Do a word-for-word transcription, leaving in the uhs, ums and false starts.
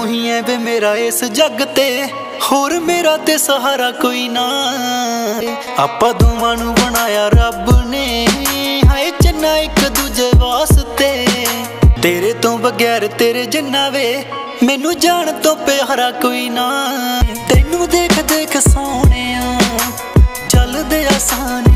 तू ही है वे मेरा इस जग ते, होर मेरा ते सहारा कोई ना। आपां दोवां नूं बनाया रब ने, हाय चन्ना एक दूजे वास्ते। तेरे तो बगैर तेरे जिन्ना वे मैनू जान तो प्यारा कोई ना। तैनू देख देख सोहणिया चलदे आसान